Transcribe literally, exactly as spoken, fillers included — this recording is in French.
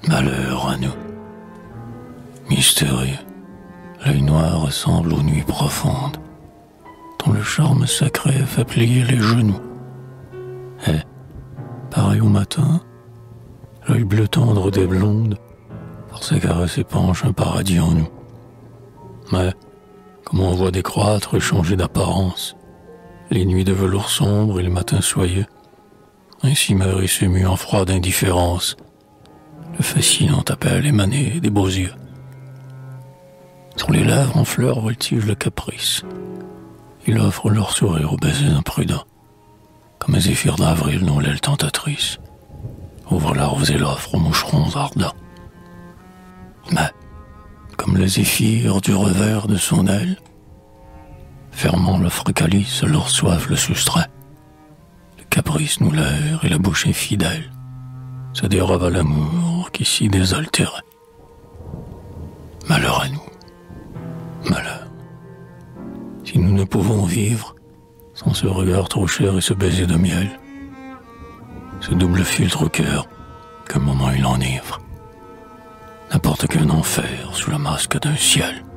Malheur à nous. Mystérieux, l'œil noir ressemble aux nuits profondes, dont le charme sacré fait plier les genoux. Et, pareil au matin, l'œil bleu tendre des blondes, par ses caresses épanche un paradis en nous. Mais, comme on voit décroître et changer d'apparence, les nuits de velours sombre et les matins soyeux, ainsi meurt et s'émue en froide indifférence le fascinant appel émané des beaux yeux. Sur les lèvres en fleurs voltige le caprice. Il offre leur sourire aux baisers imprudents, comme un zéphyr d'avril dont l'aile tentatrice ouvre la rose et l'offre aux moucherons ardents. Mais, comme le zéphyr du revers de son aile, fermant l'offre calice, leur soif le soustrait. Le caprice nous l'air et la bouche infidèle se dérobe à l'amour qui s'y désaltérait. Malheur à nous, malheur. Si nous ne pouvons vivre sans ce regard trop cher et ce baiser de miel, ce double filtre au cœur qu'un moment il enivre, n'importe qu'un enfer sous le masque d'un ciel.